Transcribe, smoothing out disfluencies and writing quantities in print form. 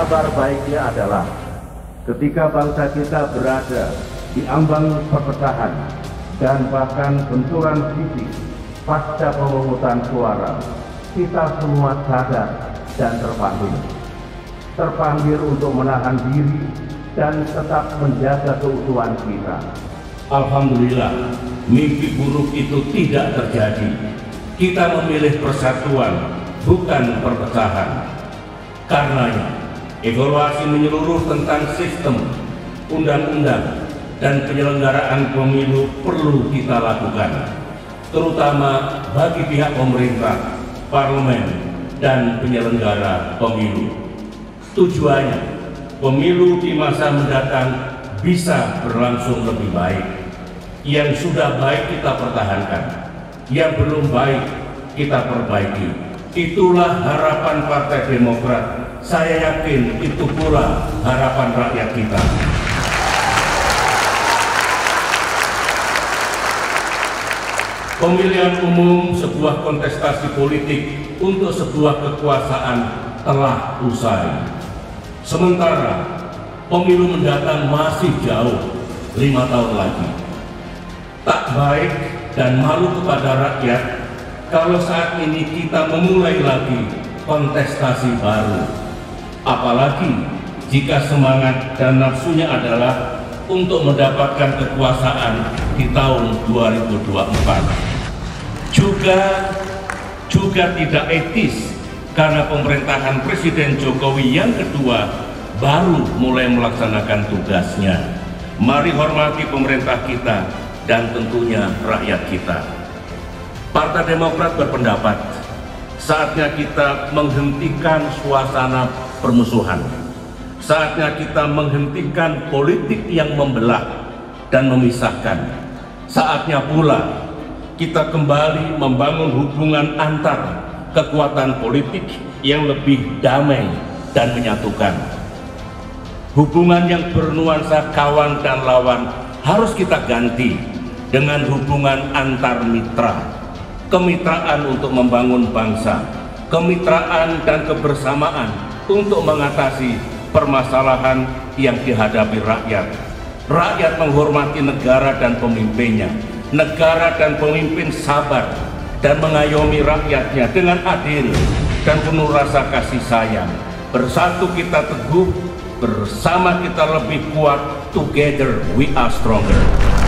kabar baiknya adalah ketika bangsa kita berada di ambang perpecahan dan bahkan benturan fisik pasca pemungutan suara, kita semua sadar dan terpanggil untuk menahan diri dan tetap menjaga keutuhan kita. Alhamdulillah, mimpi buruk itu tidak terjadi. Kita memilih persatuan, bukan perpecahan. Karenanya, evaluasi menyeluruh tentang sistem, undang-undang, dan penyelenggaraan pemilu perlu kita lakukan, terutama bagi pihak pemerintah, parlemen, dan penyelenggara pemilu. Tujuannya, pemilu di masa mendatang bisa berlangsung lebih baik. Yang sudah baik kita pertahankan, yang belum baik kita perbaiki. Itulah harapan Partai Demokrat. Saya yakin itu pula harapan rakyat kita. Pemilihan umum sebuah kontestasi politik untuk sebuah kekuasaan telah usai. Sementara pemilu mendatang masih jauh, 5 tahun lagi. Tak baik dan malu kepada rakyat kalau saat ini kita memulai lagi kontestasi baru. Apalagi jika semangat dan nafsunya adalah untuk mendapatkan kekuasaan di tahun 2024. Juga tidak etis karena pemerintahan Presiden Jokowi yang kedua baru mulai melaksanakan tugasnya. Mari hormati pemerintah kita dan tentunya rakyat kita. Partai Demokrat berpendapat saatnya kita menghentikan suasana permusuhan. Saatnya kita menghentikan politik yang membelah dan memisahkan. Saatnya pula kita kembali membangun hubungan antar kekuatan politik yang lebih damai dan menyatukan. Hubungan yang bernuansa kawan dan lawan harus kita ganti dengan hubungan antar mitra. Kemitraan untuk membangun bangsa, kemitraan dan kebersamaan untuk mengatasi permasalahan yang dihadapi rakyat. Rakyat menghormati negara dan pemimpinnya. Negara dan pemimpin sabar dan mengayomi rakyatnya dengan adil dan penuh rasa kasih sayang. Bersatu kita teguh, bersama kita lebih kuat. Together we are stronger.